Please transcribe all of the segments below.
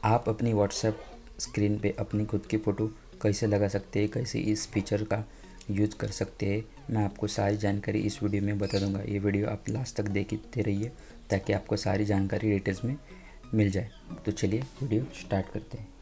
आप अपनी WhatsApp screen पे अपनी खुद की फ़ोटो कैसे लगा सकते हैं, कैसे इस फीचर का यूज़ कर सकते हैं, मैं आपको सारी जानकारी इस वीडियो में बता दूंगा। ये वीडियो आप लास्ट तक देखते रहिए ताकि आपको सारी जानकारी डिटेल्स में मिल जाए। तो चलिए वीडियो स्टार्ट करते हैं।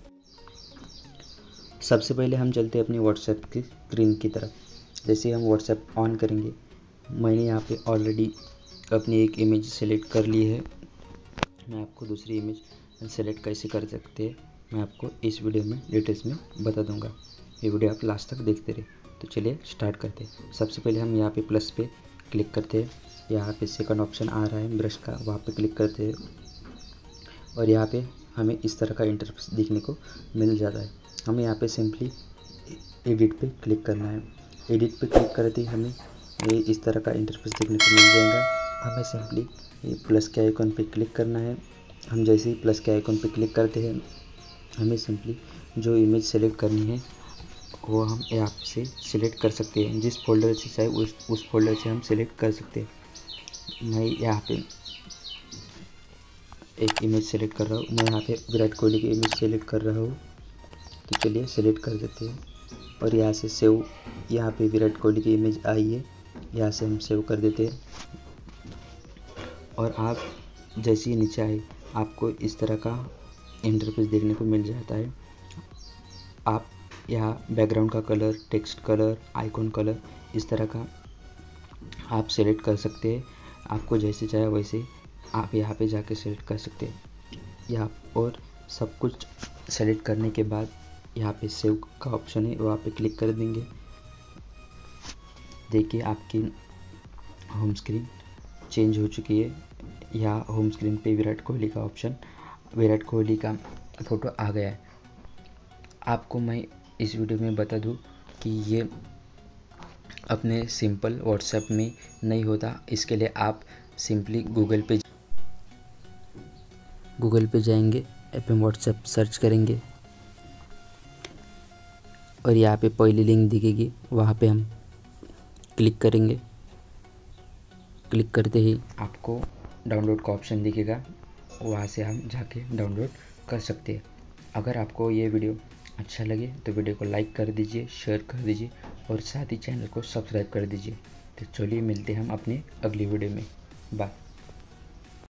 सबसे पहले हम चलते हैं अपनी व्हाट्सएप की स्क्रीन की तरफ। जैसे हम व्हाट्सएप ऑन करेंगे, मैंने यहाँ पे ऑलरेडी अपनी एक इमेज सेलेक्ट कर ली है। मैं आपको दूसरी इमेज सेलेक्ट कैसे कर सकते हैं मैं आपको इस वीडियो में डिटेल्स में बता दूंगा। ये वीडियो आप लास्ट तक देखते रहे। तो चलिए स्टार्ट करते हैं। सबसे पहले हम यहाँ पे प्लस पे क्लिक करते हैं। यहाँ पे सेकंड ऑप्शन आ रहा है ब्रश का, वहाँ पे क्लिक करते हैं और यहाँ पे हमें इस तरह का इंटरफेस देखने को मिल जाता है। हमें यहाँ पे सिंपली एडिट पे क्लिक करना है। एडिट पे क्लिक करते ही हमें ये इस तरह का इंटरफेस देखने को मिल जाएगा। हमें सिंपली ये प्लस के आइकॉन पे क्लिक करना है। हम जैसे ही प्लस के आइकॉन पे क्लिक करते हैं, हमें सिंपली जो इमेज सेलेक्ट करनी है वो हम यहाँ से सिलेक्ट कर सकते हैं। जिस फोल्डर से चाहे उस फोल्डर से हम सिलेक्ट कर सकते हैं। मैं यहाँ पे एक इमेज सेलेक्ट कर रहा हूँ। मैं यहाँ पे विराट कोहली की इमेज सेलेक्ट कर रहा हूँ। तो चलिए सेलेक्ट कर देते हैं और यहाँ से सेव, यहाँ पे विराट कोहली की इमेज आई है, यहाँ से हम सेव कर देते हैं। और आप जैसे ही नीचे आए आपको इस तरह का इंटरफेस देखने को मिल जाता है। आप यहाँ बैकग्राउंड का colour, text colour, icon colour इस तरह का आप सेलेक्ट कर सकते हैं। आपको जैसे चाहे वैसे आप यहाँ पे जाके सेलेक्ट कर सकते हैं। यहाँ और सब कुछ सेलेक्ट करने के बाद यहाँ पे सेव का ऑप्शन है, वहाँ पे क्लिक कर देंगे। देखिए आपकी होम स्क्रीन चेंज हो चुकी है। यहाँ होम स्क्रीन पे विराट कोहली का ऑप्शन, विराट कोहली का फ़ोटो आ गया है। आपको मैं इस वीडियो में बता दूं कि ये अपने सिंपल व्हाट्सएप में नहीं होता। इसके लिए आप सिंपली गूगल पे जाएंगे, एफएम व्हाट्सएप सर्च करेंगे और यहाँ पे पहली लिंक दिखेगी, वहाँ पे हम क्लिक करेंगे। क्लिक करते ही आपको डाउनलोड का ऑप्शन दिखेगा, वहाँ से हम जाके डाउनलोड कर सकते हैं। अगर आपको ये वीडियो अच्छा लगे तो वीडियो को लाइक कर दीजिए, शेयर कर दीजिए और साथ ही चैनल को सब्सक्राइब कर दीजिए। तो चलिए मिलते हैं हम अपने अगली वीडियो में। बाय।